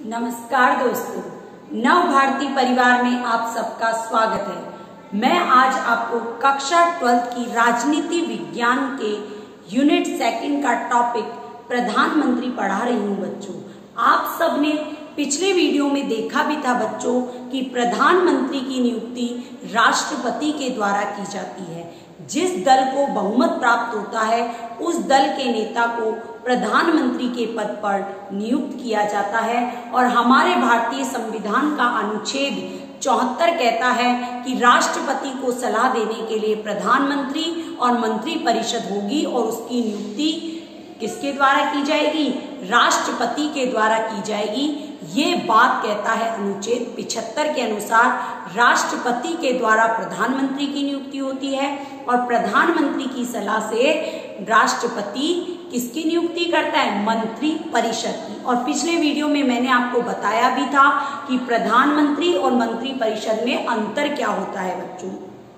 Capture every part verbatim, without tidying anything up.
नमस्कार दोस्तों, नव भारती परिवार में आप सबका स्वागत है। मैं आज आपको कक्षा ट्वेल्थ की राजनीति विज्ञान के यूनिट सेकंड का टॉपिक प्रधानमंत्री पढ़ा रही हूँ। बच्चों, आप सबने पिछले वीडियो में देखा भी था बच्चों कि प्रधानमंत्री की नियुक्ति राष्ट्रपति के द्वारा की जाती है। जिस दल को बहुमत प्राप्त होता है उस दल के नेता को प्रधानमंत्री के पद पर नियुक्त किया जाता है। और हमारे भारतीय संविधान का अनुच्छेद चौहत्तर कहता है कि राष्ट्रपति को सलाह देने के लिए प्रधानमंत्री और मंत्री परिषद होगी और उसकी नियुक्ति किसके द्वारा की जाएगी? राष्ट्रपति के द्वारा की जाएगी। ये बात कहता है अनुच्छेद पिछहत्तर के अनुसार राष्ट्रपति के द्वारा प्रधानमंत्री की नियुक्ति होती है और प्रधानमंत्री की सलाह से राष्ट्रपति किसकी नियुक्ति करता है? मंत्री परिषद की। और पिछले वीडियो में मैंने आपको बताया भी था कि प्रधानमंत्री और मंत्री परिषद में अंतर क्या होता है बच्चों।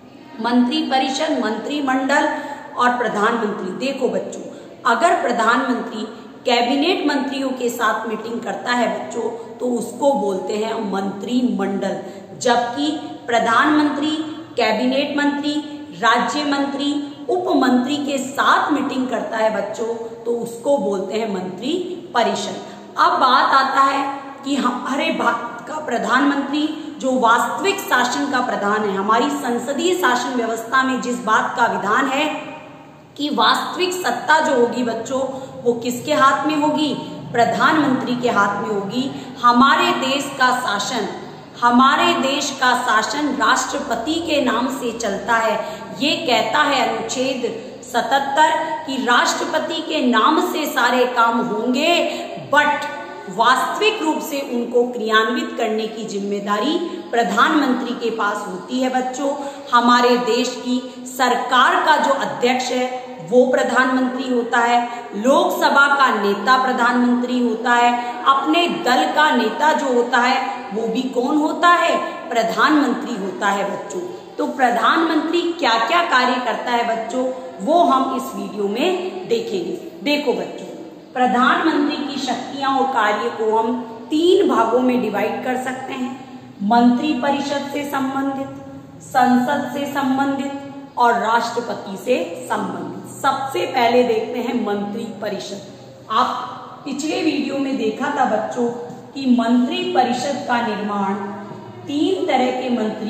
मंत्री परिषद, मंत्रिमंडल और प्रधानमंत्री। देखो बच्चों, अगर प्रधानमंत्री कैबिनेट मंत्रियों के साथ मीटिंग करता है बच्चों तो उसको बोलते हैं मंत्रिमंडल, जबकि प्रधानमंत्री कैबिनेट मंत्री, राज्य मंत्री, उप मंत्री के साथ मीटिंग करता है बच्चों तो उसको बोलते हैं मंत्री परिषद। अब बात आता है कि हमारे भारत का प्रधानमंत्री जो वास्तविक शासन का प्रधान है, हमारी संसदीय शासन व्यवस्था में जिस बात का विधान है कि वास्तविक सत्ता जो होगी बच्चों वो किसके हाथ में होगी? प्रधानमंत्री के हाथ में होगी। हमारे देश का शासन हमारे देश का शासन राष्ट्रपति के नाम से चलता है। ये कहता है अनुच्छेद सतहत्तर कि राष्ट्रपति के नाम से सारे काम होंगे, बट वास्तविक रूप से उनको क्रियान्वित करने की जिम्मेदारी प्रधानमंत्री के पास होती है बच्चों। हमारे देश की सरकार का जो अध्यक्ष है वो प्रधानमंत्री होता है, लोकसभा का नेता प्रधानमंत्री होता है, अपने दल का नेता जो होता है वो भी कौन होता है? प्रधानमंत्री होता है बच्चों। तो प्रधानमंत्री क्या क्या कार्य करता है बच्चों वो हम इस वीडियो में देखेंगे। देखो बच्चों, प्रधानमंत्री की शक्तियां और कार्य को हम तीन भागों में डिवाइड कर सकते हैं। मंत्री परिषद से संबंधित, संसद से संबंधित और राष्ट्रपति से संबंधित। सबसे पहले देखते हैं मंत्री परिषद। आप पिछले वीडियो में देखा था बच्चों कि मंत्री परिषद का निर्माण तीन तरह के मंत्री,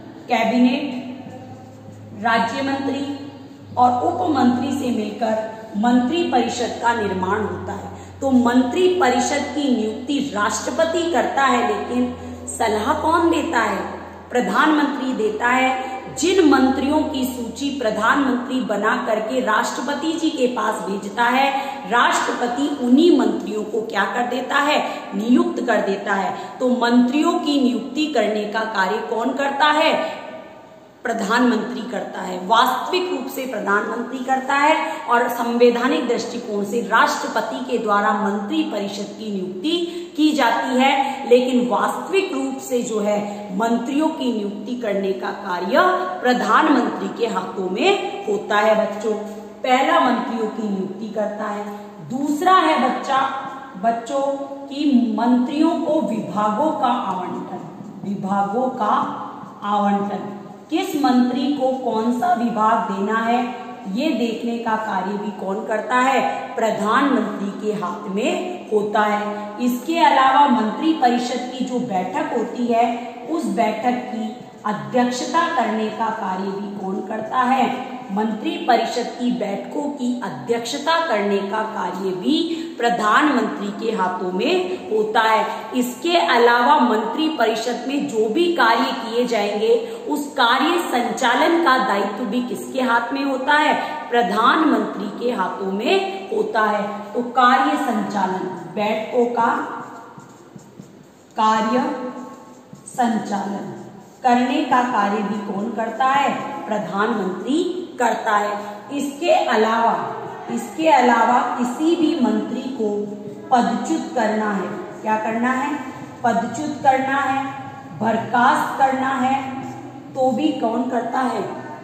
कैबिनेट, राज्य मंत्री और उप मंत्री से मिलकर मंत्री परिषद का निर्माण होता है। तो मंत्री परिषद की नियुक्ति राष्ट्रपति करता है, लेकिन सलाह कौन देता है? प्रधानमंत्री देता है। जिन मंत्रियों की सूची प्रधानमंत्री बना करके राष्ट्रपति जी के पास भेजता है, राष्ट्रपति उन्हीं मंत्रियों को क्या कर देता है? नियुक्त कर देता है। तो मंत्रियों की नियुक्ति करने का कार्य कौन करता है? प्रधानमंत्री करता है। वास्तविक रूप से प्रधानमंत्री करता है और संवैधानिक दृष्टिकोण से राष्ट्रपति के द्वारा मंत्री परिषद की नियुक्ति की जाती है, लेकिन वास्तविक रूप से जो है मंत्रियों की नियुक्ति करने का कार्य प्रधानमंत्री के हाथों में होता है बच्चों। पहला मंत्रियों की नियुक्ति करता है। दूसरा है बच्चा बच्चों की मंत्रियों को विभागों का आवंटन। विभागों का आवंटन, किस मंत्री को कौन सा विभाग देना है ये देखने का कार्य भी कौन करता है? प्रधानमंत्री के हाथ में होता है। इसके अलावा मंत्री परिषद की जो बैठक होती है उस बैठक की अध्यक्षता करने का कार्य भी कौन करता है? मंत्री परिषद की बैठकों की अध्यक्षता करने का कार्य भी प्रधानमंत्री के हाथों में होता है। इसके अलावा मंत्री परिषद में जो भी कार्य किए जाएंगे उस कार्य संचालन का दायित्व भी किसके हाथ में होता है? प्रधानमंत्री के हाथों में होता है। तो कार्य संचालन, बैठकों का कार्य संचालन करने का कार्य भी कौन करता है? प्रधानमंत्री करता है। इसके अलावा इसके अलावा किसी भी मंत्री को पदच्युत करना है, क्या करना है? पदच्युत करना है, बर्खास्त करना है, तो भी कौन करता है?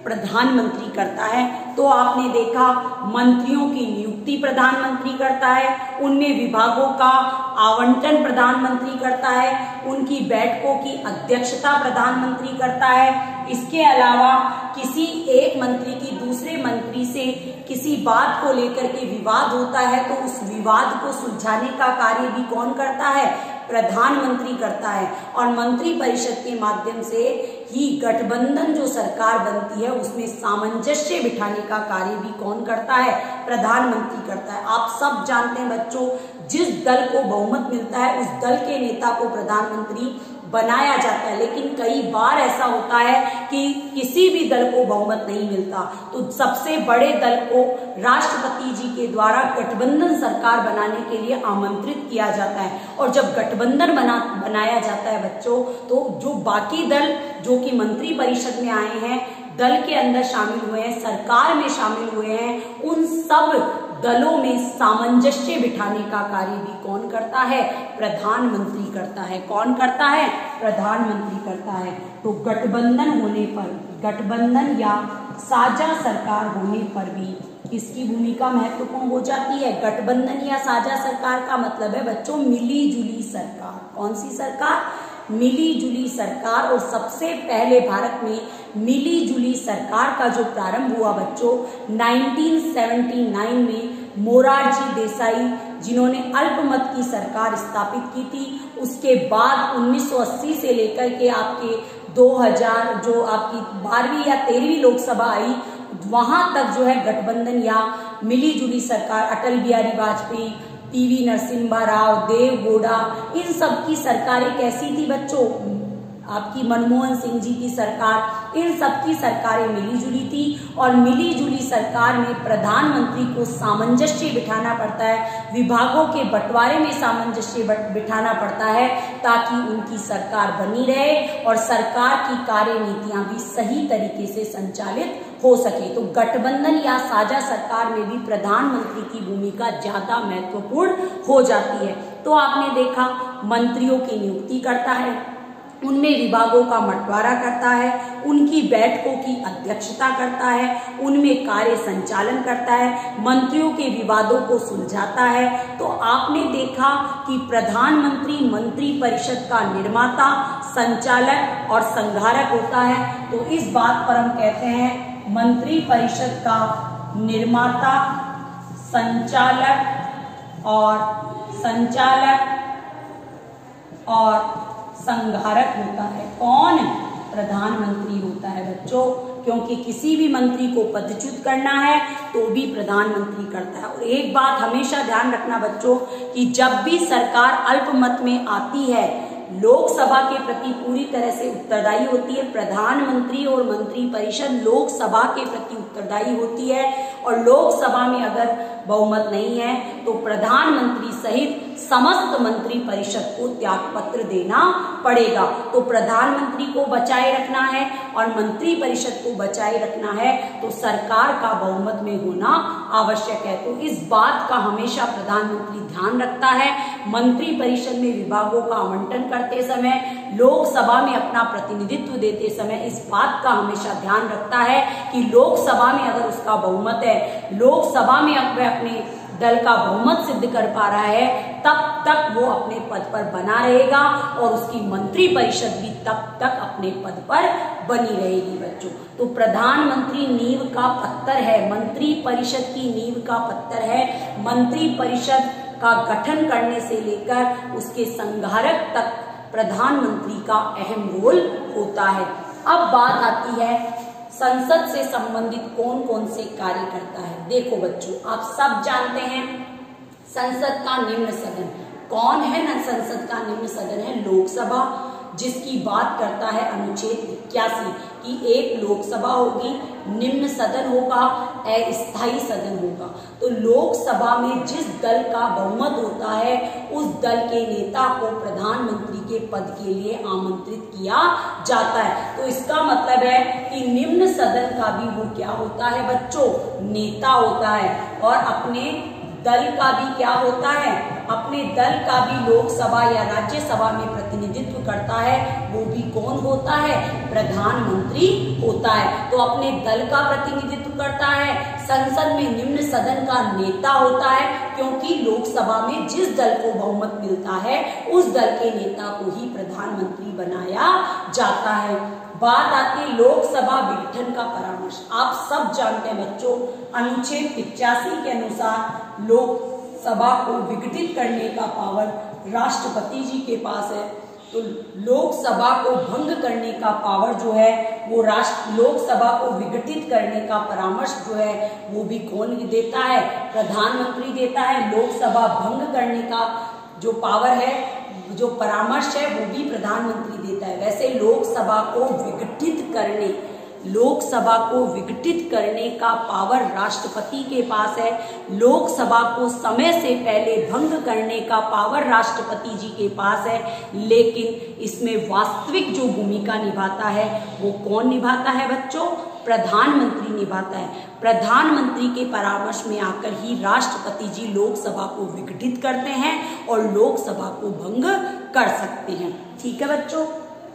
प्रधानमंत्री करता है। तो आपने देखा मंत्रियों की नियुक्ति प्रधानमंत्री करता है, उनमें विभागों का आवंटन प्रधानमंत्री करता है, उनकी बैठकों की अध्यक्षता प्रधानमंत्री करता है। इसके अलावा किसी एक मंत्री की दूसरे मंत्री से किसी बात को लेकर के विवाद होता है तो उस विवाद को सुलझाने का कार्य भी कौन करता है? प्रधानमंत्री करता है। और मंत्री परिषद के माध्यम से ही गठबंधन जो सरकार बनती है उसमें सामंजस्य बिठाने का कार्य भी कौन करता है? प्रधानमंत्री करता है। आप सब जानते हैं बच्चों, जिस दल को बहुमत मिलता है उस दल के नेता को प्रधानमंत्री बनाया जाता है। लेकिन कई बार ऐसा होता है कि किसी भी दल को बहुमत नहीं मिलता तो सबसे बड़े दल को राष्ट्रपति जी के द्वारा गठबंधन सरकार बनाने के लिए आमंत्रित किया जाता है। और जब गठबंधन बना बनाया जाता है बच्चों, तो जो बाकी दल जो कि मंत्री परिषद में आए हैं, दल के अंदर शामिल हुए हैं, सरकार में शामिल हुए हैं, उन सब दलों में सामंजस्य बिठाने का कार्य भी कौन करता है? प्रधानमंत्री करता है। कौन करता है? प्रधानमंत्री करता है। तो गठबंधन होने पर, गठबंधन या साझा सरकार होने पर भी किसकी भूमिका महत्वपूर्ण हो जाती है? गठबंधन या साझा सरकार का मतलब है बच्चों मिली जुली सरकार। कौन सी सरकार? मिली जुली सरकार। और सबसे पहले भारत में मिली जुली सरकार का जो प्रारंभ हुआ बच्चों उन्नीस सौ उन्यासी में मोरारजी देसाई जिन्होंने अल्पमत की सरकार स्थापित की थी, उसके बाद उन्नीस सौ अस्सी से लेकर के आपके दो हज़ार जो आपकी बारहवीं या तेरहवीं लोकसभा आई, वहां तक जो है गठबंधन या मिली जुली सरकार अटल बिहारी वाजपेयी, पीवी नरसिम्हा राव, देव गौड़ा, इन सब की सरकारें कैसी थी बच्चों? आपकी मनमोहन सिंह जी की सरकार, इन सब की सरकारें मिली जुली थी। और मिली जुली सरकार में प्रधानमंत्री को सामंजस्य बिठाना पड़ता है, विभागों के बंटवारे में सामंजस्य बिठाना पड़ता है ताकि उनकी सरकार बनी रहे और सरकार की कार्य नीतियां भी सही तरीके से संचालित हो सके। तो गठबंधन या साझा सरकार में भी प्रधानमंत्री की भूमिका ज्यादा महत्वपूर्ण हो जाती है। तो आपने देखा मंत्रियों की नियुक्ति करता है, उनमें विभागों का बंटवारा करता है, उनकी बैठकों की अध्यक्षता करता है, उनमें कार्य संचालन करता है, मंत्रियों के विवादों को सुलझाता है। तो आपने देखा कि प्रधानमंत्री मंत्री परिषद का निर्माता, संचालक और संघारक होता है। तो इस बात पर हम कहते हैं मंत्री परिषद का निर्माता, संचालक और संचालक और संघारक होता है। कौन? प्रधानमंत्री होता है बच्चों, क्योंकि किसी भी मंत्री को पदच्युत करना है तो भी प्रधानमंत्री करता है। और एक बात हमेशा ध्यान रखना बच्चों कि जब भी सरकार अल्पमत में आती है, लोकसभा के प्रति पूरी तरह से उत्तरदायी होती है। प्रधानमंत्री और मंत्री परिषद लोकसभा के प्रति उत्तरदायी होती है और लोकसभा में अगर बहुमत नहीं है तो प्रधानमंत्री सहित समस्त मंत्री परिषद को त्याग पत्र देना पड़ेगा। तो प्रधानमंत्री को बचाए रखना है और मंत्री परिषद को बचाए रखना है तो सरकार का बहुमत में होना आवश्यक है। तो इस बात का हमेशा प्रधानमंत्री ध्यान रखता है। मंत्री परिषद में विभागों का आवंटन करते समय, लोकसभा में अपना प्रतिनिधित्व देते समय इस बात का हमेशा ध्यान रखता है कि लोकसभा में अगर उसका बहुमत है, लोकसभा में वह अपने दल का बहुमत सिद्ध कर पा रहा है, तब तक वो अपने पद पर बना रहेगा और उसकी मंत्री परिषद भी तब तक अपने पद पर बनी रहेगी बच्चों। तो प्रधानमंत्री नींव का पत्थर है, मंत्री परिषद की नींव का पत्थर है। मंत्री परिषद का गठन करने से लेकर उसके संघारक तक प्रधानमंत्री का अहम रोल होता है। अब बात आती है संसद से संबंधित कौन कौन से कार्य करता है। देखो बच्चों, आप सब जानते हैं संसद का निम्न सदन कौन है ना? संसद का निम्न सदन है लोकसभा, जिसकी बात करता है अनुच्छेद इक्यासी कि एक लोकसभा होगी, निम्न सदन होगा, अस्थायी सदन होगा। तो लोकसभा में जिस दल का बहुमत होता है उस दल के नेता को प्रधानमंत्री के पद के लिए आमंत्रित किया जाता है। तो इसका मतलब है कि निम्न सदन का भी वो क्या होता है बच्चों? नेता होता है और अपने दल का भी क्या होता है? अपने दल का भी लोकसभा या राज्यसभा में प्रतिनिधित्व करता है, वो भी कौन होता है? प्रधानमंत्री होता है। तो अपने दल का प्रतिनिधित्व करता है, संसद में निम्न सदन का नेता होता है, क्योंकि लोकसभा में जिस दल को बहुमत मिलता है उस दल के नेता को ही प्रधानमंत्री बनाया जाता है। बात आती है लोकसभा विघटन का परामर्श। आप सब जानते हैं बच्चों, अनुच्छेद पिचासी के अनुसार लोकसभा को विघटित करने का पावर राष्ट्रपति जी के पास है। तो लोकसभा को भंग करने का पावर जो है वो राष्ट्र लोकसभा को विघटित करने का परामर्श जो है वो भी कौन देता है? प्रधानमंत्री देता है। लोकसभा भंग करने का जो पावर है, जो परामर्श है, वो भी प्रधानमंत्री देता है। वैसे लोकसभा को विघटित करने लोकसभा को विघटित करने का पावर राष्ट्रपति के पास है। लोकसभा को समय से पहले भंग करने का पावर राष्ट्रपति जी के पास है, लेकिन इसमें वास्तविक जो भूमिका निभाता है वो कौन निभाता है बच्चों? प्रधानमंत्री निभाता है। प्रधानमंत्री के परामर्श में आकर ही राष्ट्रपति जी लोकसभा को विघटित करते हैं और लोकसभा को भंग कर सकते हैं। ठीक है बच्चों।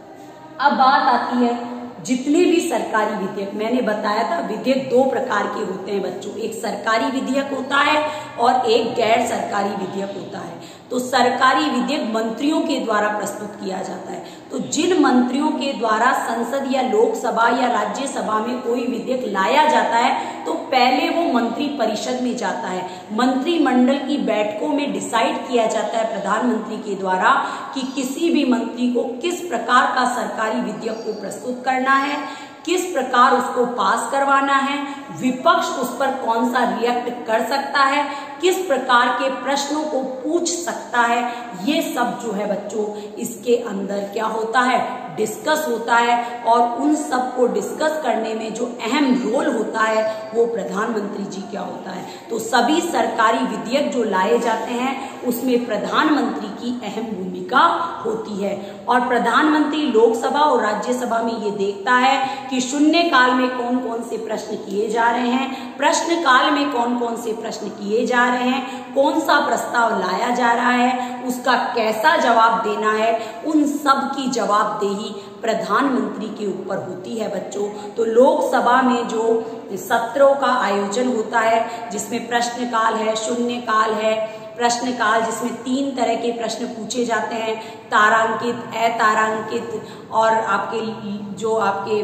अब बात आती है जितने भी सरकारी विधेयक, मैंने बताया था विधेयक दो प्रकार के होते हैं बच्चों, एक सरकारी विधेयक होता है और एक गैर सरकारी विधेयक होता है। तो सरकारी विधेयक मंत्रियों के द्वारा प्रस्तुत किया जाता है। तो जिन मंत्रियों के द्वारा संसद या लोकसभा या राज्यसभा में कोई विधेयक लाया जाता है तो पहले वो मंत्री परिषद में जाता है। मंत्रिमंडल की बैठकों में डिसाइड किया जाता है प्रधानमंत्री के द्वारा कि किसी भी मंत्री को किस प्रकार का सरकारी विधेयक को प्रस्तुत करना है, किस प्रकार उसको पास करवाना है, विपक्ष उस पर कौन सा रिएक्ट कर सकता है, किस प्रकार के प्रश्नों को पूछ सकता है, ये सब जो है बच्चों इसके अंदर क्या होता है? डिस्कस होता है। और उन सब को डिस्कस करने में जो अहम रोल होता है वो प्रधानमंत्री जी क्या होता है। तो सभी सरकारी विधेयक जो लाए जाते हैं उसमें प्रधानमंत्री की अहम भूमिका होती है। और प्रधानमंत्री लोकसभा और राज्यसभा में ये देखता है कि शून्य काल में कौन कौन से प्रश्न किए जा रहे हैं, प्रश्न काल में कौन कौन से प्रश्न किए जा रहे हैं, कौन सा प्रस्ताव लाया जा रहा है, उसका कैसा जवाब देना है, उन सब की जवाबदेही प्रधानमंत्री के ऊपर होती है बच्चों। तो लोकसभा में जो सत्रों का आयोजन होता है जिसमें प्रश्नकाल है, शून्य काल है, प्रश्नकाल जिसमें तीन तरह के प्रश्न पूछे जाते हैं, तारांकित, अतारांकित और आपके जो आपके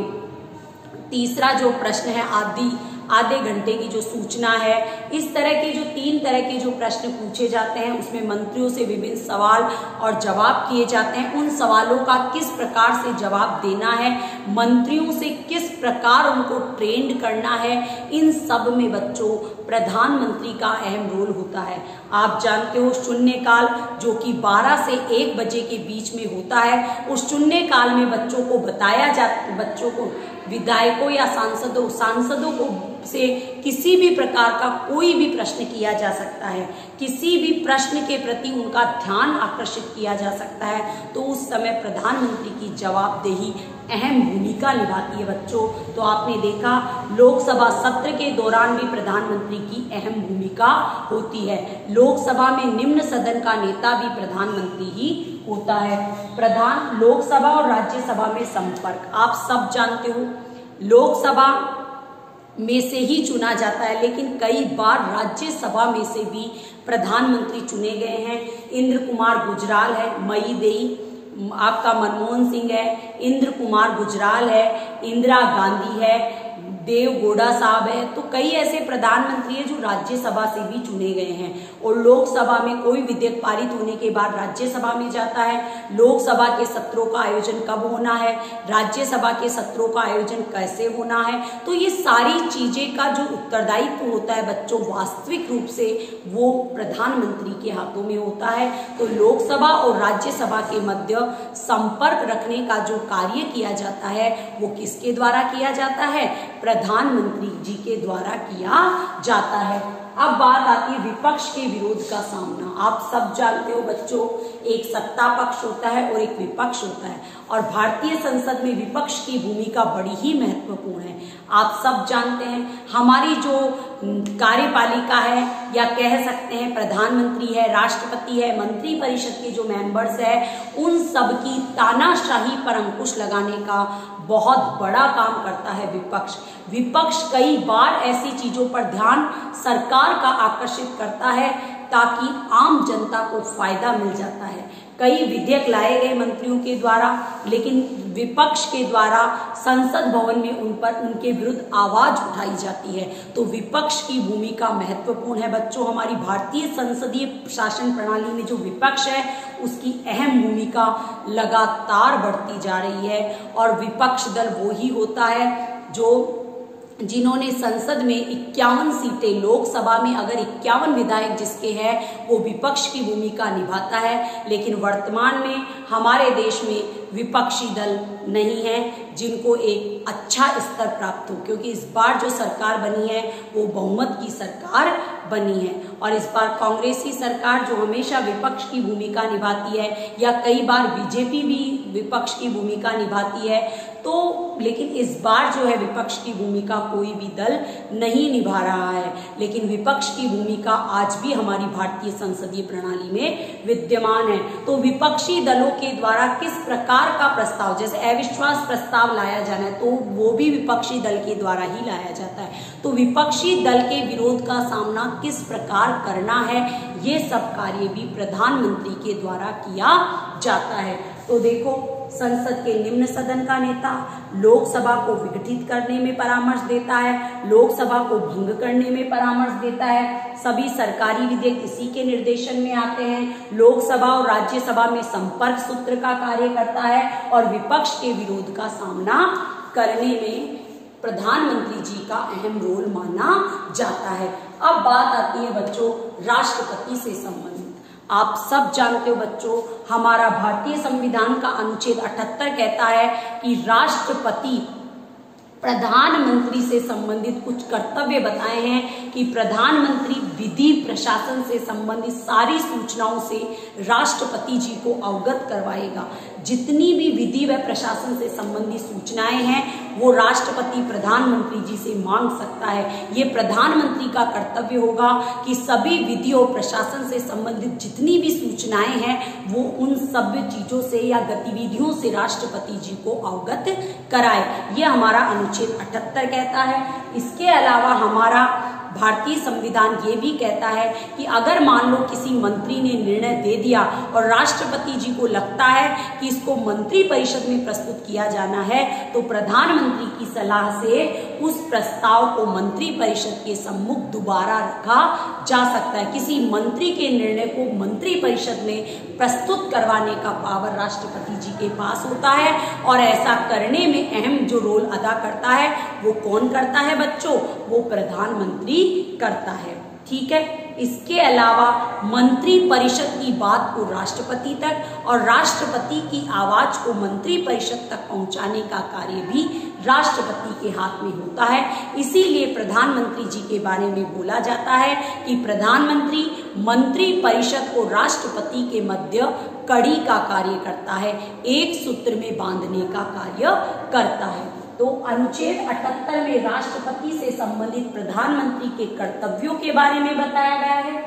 तीसरा जो प्रश्न है आदि आधे घंटे की जो सूचना है, इस तरह के जो तीन तरह के जो प्रश्न पूछे जाते हैं उसमें मंत्रियों से विभिन्न सवाल और जवाब किए जाते हैं। उन सवालों का किस प्रकार से जवाब देना है, मंत्रियों से किस प्रकार उनको ट्रेंड करना है, इन सब में बच्चों प्रधानमंत्री का अहम रोल होता है। आप जानते हो शून्यकाल जो कि बारह से एक बजे के बीच में होता है, उस शून्यकाल में बच्चों को बताया जाता बच्चों को विधायकों या सांसदों सांसदों को से किसी भी प्रकार का कोई भी प्रश्न किया जा सकता है, किसी भी प्रश्न के प्रति उनका ध्यान आकर्षित किया जा सकता है। तो उस समय प्रधानमंत्री की जवाबदेही अहम भूमिका निभाती है बच्चों। तो आपने देखा लोकसभा सत्र के दौरान भी प्रधानमंत्री की अहम भूमिका होती है। लोकसभा में निम्न सदन का नेता भी प्रधानमंत्री ही होता है। प्रधान लोकसभा और राज्यसभा में संपर्क, आप सब जानते हो लोकसभा में से ही चुना जाता है, लेकिन कई बार राज्यसभा में से भी प्रधानमंत्री चुने गए हैं। इंद्र कुमार गुजराल है, मईदेई आपका मनमोहन सिंह है, इंद्र कुमार गुजराल है, इंदिरा गांधी है, देव गौड़ा साहब है। तो कई ऐसे प्रधानमंत्री हैं जो राज्यसभा से भी चुने गए हैं। और लोकसभा में कोई विधेयक पारित होने के बाद राज्यसभा में जाता है। लोकसभा के सत्रों का आयोजन कब होना है, राज्यसभा के सत्रों का आयोजन कैसे होना है, तो ये सारी चीजें का जो उत्तरदायित्व होता है बच्चों वास्तविक रूप से वो प्रधानमंत्री के हाथों में होता है। तो लोकसभा और राज्यसभा के मध्य संपर्क रखने का जो कार्य किया जाता है वो किसके द्वारा किया जाता है? प्रधानमंत्री जी के द्वारा किया जाता है। अब बात आती है विपक्ष के विरोध का सामना। आप सब जानते हो बच्चों एक सत्ता पक्ष होता है और एक विपक्ष होता है, और भारतीय संसद में विपक्ष की भूमिका बड़ी ही महत्वपूर्ण है। आप सब जानते हैं हमारी जो कार्यपालिका है या कह सकते हैं प्रधानमंत्री है, राष्ट्रपति है, मंत्री परिषद के जो मेंबर्स है, उन सब की तानाशाही पर अंकुश लगाने का बहुत बड़ा काम करता है विपक्ष। विपक्ष कई बार ऐसी चीजों पर ध्यान सरकार का आकर्षित करता है ताकि आम जनता को फायदा मिल जाता है। कई विधेयक लाए गए मंत्रियों के द्वारा, लेकिन विपक्ष के द्वारा संसद भवन में उन पर उनके विरुद्ध आवाज उठाई जाती है। तो विपक्ष की भूमिका महत्वपूर्ण है बच्चों। हमारी भारतीय संसदीय शासन प्रणाली में जो विपक्ष है उसकी अहम भूमिका लगातार बढ़ती जा रही है। और विपक्ष दल वो ही होता है जो जिन्होंने संसद में इक्यावन सीटें, लोकसभा में अगर इक्यावन विधायक जिसके हैं वो विपक्ष की भूमिका निभाता है। लेकिन वर्तमान में हमारे देश में विपक्षी दल नहीं है जिनको एक अच्छा स्तर प्राप्त हो, क्योंकि इस बार जो सरकार बनी है वो बहुमत की सरकार बनी है। और इस बार कांग्रेसी सरकार जो हमेशा विपक्ष की भूमिका निभाती है, या कई बार बीजेपी भी विपक्ष की भूमिका निभाती है, तो लेकिन इस बार जो है विपक्ष की भूमिका कोई भी दल नहीं निभा रहा है। लेकिन विपक्ष की भूमिका आज भी हमारी भारतीय संसदीय प्रणाली में विद्यमान है। तो विपक्षी दलों के द्वारा किस प्रकार का प्रस्ताव, जैसे अविश्वास प्रस्ताव लाया जाना है, तो वो भी विपक्षी दल के द्वारा ही लाया जाता है। तो विपक्षी दल के विरोध का सामना किस प्रकार करना है, ये सब कार्य भी प्रधानमंत्री के द्वारा किया जाता है। तो देखो, संसद के निम्न सदन का नेता लोकसभा को विघटित करने में परामर्श देता है, लोकसभा को भंग करने में परामर्श देता है, सभी सरकारी विधेयक इसी के निर्देशन में आते हैं, लोकसभा और राज्यसभा में संपर्क सूत्र का कार्य करता है, और विपक्ष के विरोध का सामना करने में प्रधानमंत्री जी का अहम रोल माना जाता है। अब बात आती है बच्चों राष्ट्रपति से संबंधित। आप सब जानते हो बच्चों, हमारा भारतीय संविधान का अनुच्छेद अठहत्तर कहता है कि राष्ट्रपति प्रधानमंत्री से संबंधित कुछ कर्तव्य बताए हैं कि प्रधानमंत्री विधि प्रशासन से संबंधित सारी सूचनाओं से राष्ट्रपति जी को अवगत करवाएगा। जितनी भी विधि व प्रशासन से संबंधित सूचनाएं हैं वो राष्ट्रपति प्रधानमंत्री जी से मांग सकता है। ये प्रधानमंत्री का कर्तव्य होगा कि सभी विधि और प्रशासन से संबंधित जितनी भी सूचनाएं हैं वो उन सब चीजों से या गतिविधियों से राष्ट्रपति जी को अवगत कराए। ये हमारा अनुच्छेद अठहत्तर कहता है। इसके अलावा हमारा भारतीय संविधान ये भी कहता है कि अगर मान लो किसी मंत्री ने निर्णय दे दिया और राष्ट्रपति जी को लगता है कि इसको मंत्री परिषद में प्रस्तुत किया जाना है, तो प्रधानमंत्री की सलाह से उस प्रस्ताव को मंत्री परिषद के सम्मुख दोबारा रखा जा सकता है। किसी मंत्री के निर्णय को मंत्री परिषद में प्रस्तुत करवाने का पावर राष्ट्रपति जी के पास होता है, और ऐसा करने में अहम जो रोल अदा करता है वो कौन करता है बच्चों? वो प्रधानमंत्री करता है। ठीक है। इसके अलावा मंत्री परिषद की बात को राष्ट्रपति तक और राष्ट्रपति की आवाज को मंत्री परिषद तक पहुंचाने का कार्य भी राष्ट्रपति के हाथ में होता है। इसीलिए प्रधानमंत्री जी के बारे में बोला जाता है कि प्रधानमंत्री मंत्री परिषद को राष्ट्रपति के मध्य कड़ी का कार्य करता है, एक सूत्र में बांधने का कार्य करता है। तो अनुच्छेद अठहत्तर में राष्ट्रपति से संबंधित प्रधानमंत्री के कर्तव्यों के बारे में बताया गया है।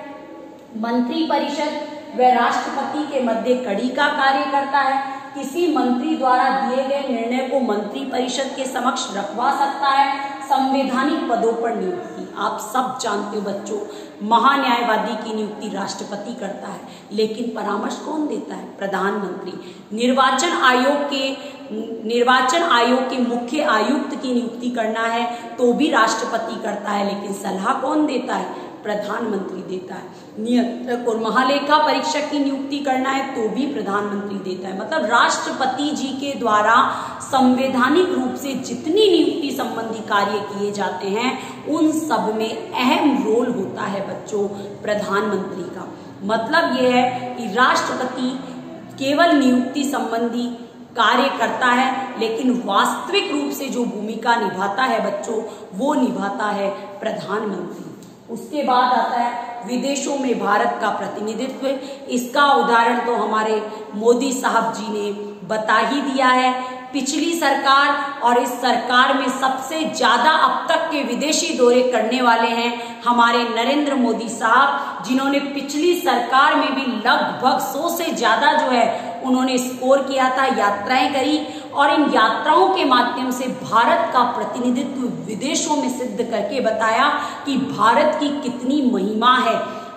मंत्री परिषद व राष्ट्रपति के मध्य कड़ी का कार्य करता है। किसी मंत्री द्वारा दिए गए निर्णय को मंत्री परिषद के समक्ष रखवा सकता है। संवैधानिक पदों पर नियुक्ति, आप सब जानते हो बच्चों, महान्यायवादी की नियुक्ति राष्ट्रपति करता है, लेकिन परामर्श कौन देता है? प्रधानमंत्री। निर्वाचन आयोग के निर्वाचन आयोग के मुख्य आयुक्त की नियुक्ति करना है तो भी राष्ट्रपति करता है, लेकिन सलाह कौन देता है? प्रधानमंत्री देता है। नियंत्रक और महालेखा परीक्षक की नियुक्ति करना है तो भी प्रधानमंत्री देता है। मतलब राष्ट्रपति जी के द्वारा संवैधानिक रूप से जितनी नियुक्ति संबंधी कार्य किए जाते हैं उन सब में अहम रोल होता है बच्चों प्रधानमंत्री का। मतलब यह है कि राष्ट्रपति केवल नियुक्ति संबंधी कार्य करता है, लेकिन वास्तविक रूप से जो भूमिका निभाता है बच्चों वो निभाता है प्रधानमंत्री। उसके बाद आता है विदेशों में भारत का प्रतिनिधित्व। इसका उदाहरण तो हमारे मोदी साहब जी ने बता ही दिया है पिछली सरकार और इस सरकार में सबसे ज्यादा अब तक के विदेशी दौरे करने वाले हैं हमारे नरेंद्र मोदी साहब, जिन्होंने पिछली सरकार में भी लगभग सौ से ज्यादा जो है उन्होंने स्कोर किया था, यात्राएं करी और इन यात्राओं के माध्यम से भारत का प्रतिनिधित्व विदेशों में सिद्ध करके बताया कि भारत की कितनी महिमा है।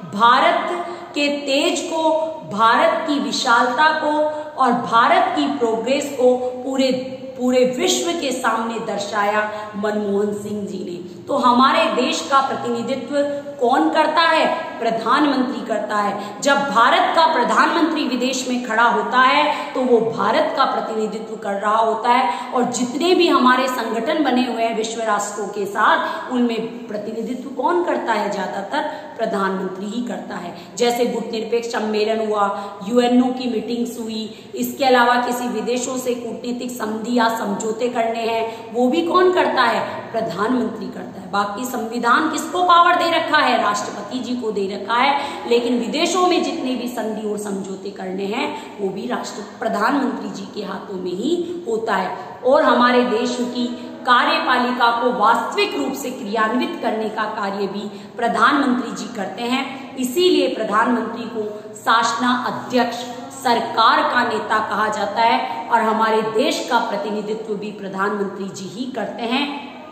भारत के तेज को, भारत की विशालता को और भारत की प्रोग्रेस को पूरे पूरे विश्व के सामने दर्शाया मनमोहन सिंह जी ने। तो हमारे देश का प्रतिनिधित्व कौन करता है? प्रधानमंत्री करता है। जब भारत का प्रधानमंत्री विदेश में खड़ा होता है तो वो भारत का प्रतिनिधित्व कर रहा होता है और जितने भी हमारे संगठन बने हुए हैं विश्व राष्ट्रों के साथ, उनमें प्रतिनिधित्व कौन करता है? ज्यादातर प्रधानमंत्री ही करता है। जैसे गुटनिरपेक्ष सम्मेलन हुआ, यूएनओ की मीटिंग्स हुई, इसके अलावा किसी विदेशों से कूटनीतिक संधि या समझौते करने हैं, वो भी कौन करता है? प्रधानमंत्री करता है। बाकी संविधान किसको पावर दे रखा है? राष्ट्रपति जी को दे रखा है। लेकिन विदेशों में जितने भी संधि और समझौते करने हैं वो भी राष्ट्र प्रधानमंत्री जी के हाथों में ही होता है। और हमारे देश की कार्यपालिका को वास्तविक रूप से क्रियान्वित करने का कार्य भी प्रधानमंत्री जी करते हैं। इसीलिए प्रधानमंत्री को शासनाध्यक्ष, सरकार का नेता कहा जाता है और हमारे देश का प्रतिनिधित्व भी प्रधानमंत्री जी ही करते हैं।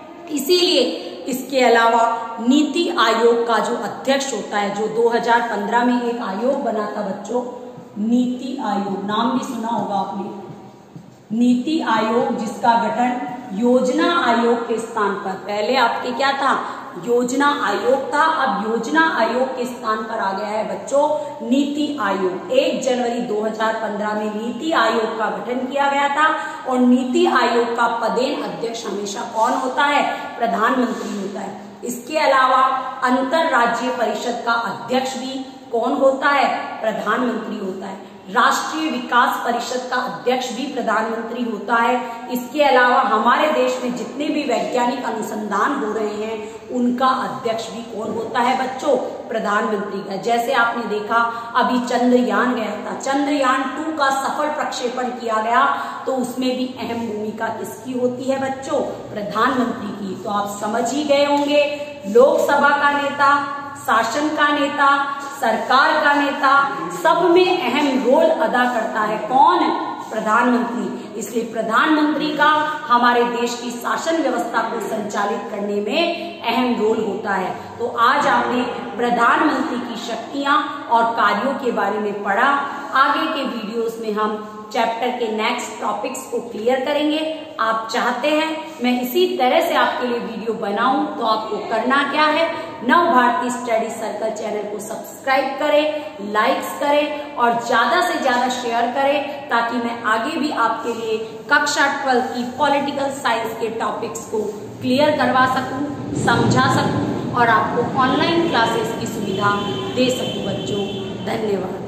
इसीलिए इसके अलावा नीति आयोग का जो अध्यक्ष होता है, जो दो हज़ार पंद्रह में एक आयोग बना था बच्चों, नीति आयोग, नाम भी सुना होगा आपने, नीति आयोग, जिसका गठन योजना आयोग के स्थान पर, पहले आपके क्या था? योजना आयोग था, अब योजना आयोग के स्थान पर आ गया है बच्चों नीति आयोग। एक जनवरी दो हज़ार पंद्रह में नीति आयोग का गठन किया गया था और नीति आयोग का पदेन अध्यक्ष हमेशा कौन होता है? प्रधानमंत्री होता है। इसके अलावा अंतरराज्यीय परिषद का अध्यक्ष भी कौन होता है? प्रधानमंत्री होता है। राष्ट्रीय विकास परिषद का अध्यक्ष भी प्रधानमंत्री होता है। इसके अलावा हमारे देश में जितने भी वैज्ञानिक अनुसंधान हो रहे हैं उनका अध्यक्ष भी कौन होता है बच्चों? प्रधानमंत्री का। जैसे आपने देखा अभी चंद्रयान गया था, चंद्रयान टू का सफल प्रक्षेपण किया गया, तो उसमें भी अहम भूमिका किसकी होती है बच्चों? प्रधानमंत्री की। तो आप समझ ही गए होंगे, लोकसभा का नेता, शासन का नेता, सरकार का नेता, सब में अहम रोल अदा करता है कौन? प्रधानमंत्री। इसलिए प्रधानमंत्री का हमारे देश की शासन व्यवस्था को संचालित करने में अहम रोल होता है। तो आज आपने प्रधानमंत्री की शक्तियां और कार्यों के बारे में पढ़ा। आगे के वीडियोस में हम चैप्टर के नेक्स्ट टॉपिक्स को क्लियर करेंगे। आप चाहते हैं मैं इसी तरह से आपके लिए वीडियो बनाऊं तो आपको करना क्या है? Nav Bharati study circle channel को सब्सक्राइब करें, लाइक्स करें और ज्यादा से ज्यादा शेयर करें, ताकि मैं आगे भी आपके लिए कक्षा ट्वेल्थ की पॉलिटिकल साइंस के टॉपिक्स को क्लियर करवा सकूं, समझा सकूं और आपको ऑनलाइन क्लासेस की सुविधा दे सकूं बच्चों। धन्यवाद।